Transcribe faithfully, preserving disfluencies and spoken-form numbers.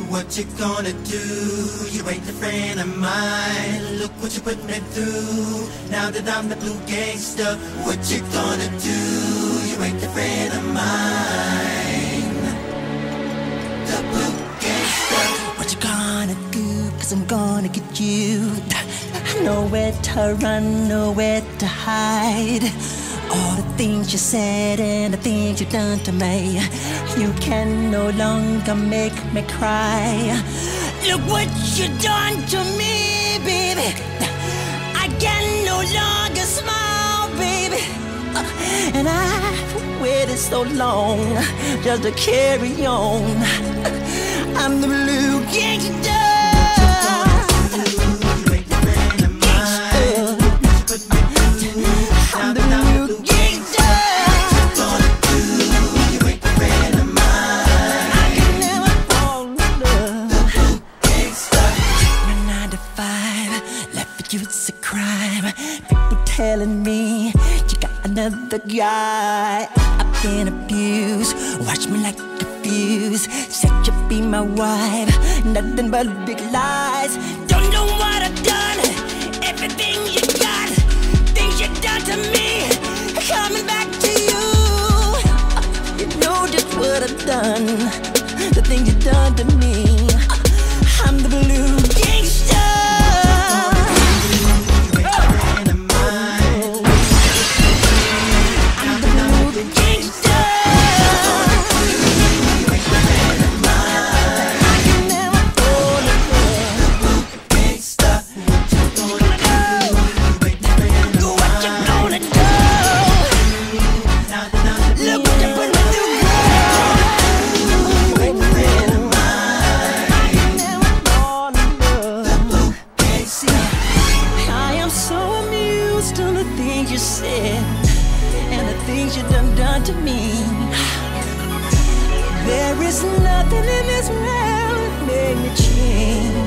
What you gonna do? You ain't a friend of mine. Look what you put me through. Now that I'm the blue gangster, what you gonna do? You ain't a friend of mine. The blue gangster. What you gonna do? Cause I'm gonna get you. Nowhere to run, nowhere to hide. All the things you said and the things you done to me, you can no longer make me cry. Look what you done to me, baby. I can no longer smile, baby. And I've waited so long just to carry on. I'm the blue gangster. It's a crime. People telling me you got another guy. I've been abused. Watch me like a fuse. Said you'd be my wife. Nothing but big lies. Don't know what I've done. Everything you got, things you done to me, coming back to you. You know just what I've done. The things you done to me. I'm the blue gangster. You said and the things you done done to me. There is nothing in this world that made me change.